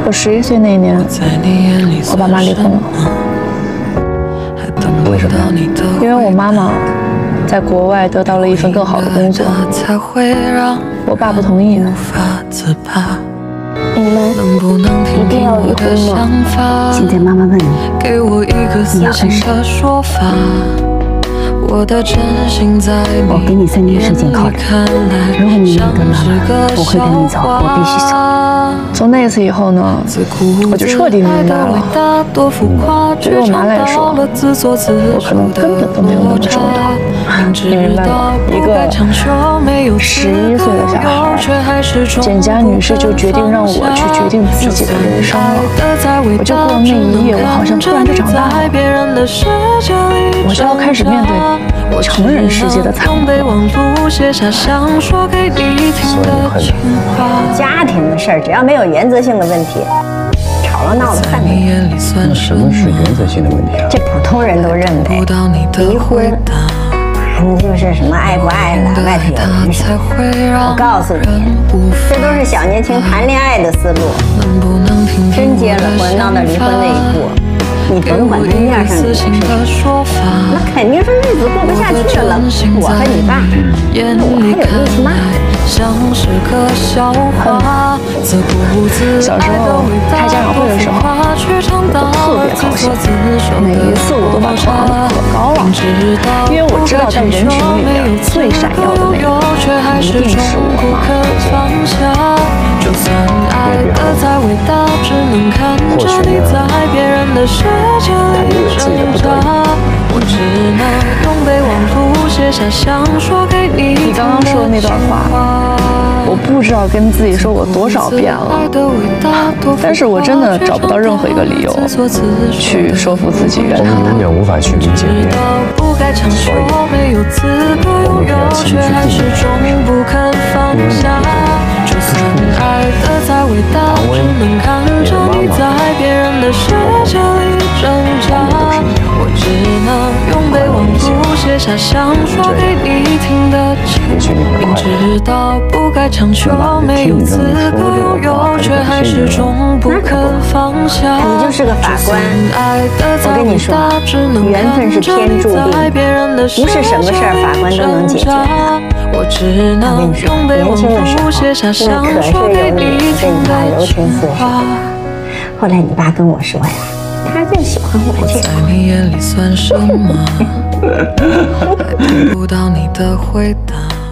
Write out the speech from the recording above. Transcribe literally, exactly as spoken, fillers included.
我十一岁那年，我爸妈离婚了。 为什么？ 因为我妈妈在国外得到了一份更好的工作，我爸不同意。 你们一定要离婚吗？ 现在妈妈问你，你要跟谁？我给你三天时间考虑，如果你能跟妈妈，我会跟你走，我必须走。 从那次以后呢，我就彻底明白了，对于我妈来说，我可能根本都没有那么重要。你明白吗？一个十一岁的小孩，简家女士就决定让我去决定自己的人生了。我就过了那一夜，我好像突然就长大了，我就要开始面对成人世界的残酷。 家庭的事儿，只要没有原则性的问题，吵了闹了犯不了。 那什么是原则性的问题啊？ 这普通人都认为，离婚，那就是什么爱不爱了，外头有人啥。我告诉你，这都是小年轻谈恋爱的思路。真结了婚，闹到离婚那一步，你甭管他面上有什么，那肯定是日子过不下去了。我和你爸，我还有力气骂。 小时候开家长会的时候，我都特别高兴，每一次我都把头昂得可高了，因为我知道在人群里面最闪耀的那个一定是我妈。 或许呢，他也有自己的不得已。你刚刚说的那段话，我不知道跟自己说过多少遍了，但是我真的找不到任何一个理由去说服自己原谅他。 我们永远无法去理解别人，所以我们只要情绪不能放下，安慰别人的妈妈，我只能用备忘录写下想说给你听的情话，明知道不该强求，没有资格拥有，却还始终不肯放下。 你就是个法官，我跟你说，缘分是天注定，不是什么事儿法官都能解决的。我跟你说，年轻的时候，那可是有你对你爸柔情似水。后来你爸跟我说呀，他就喜欢我这样。 在你眼里算什么？还听不到你的回答。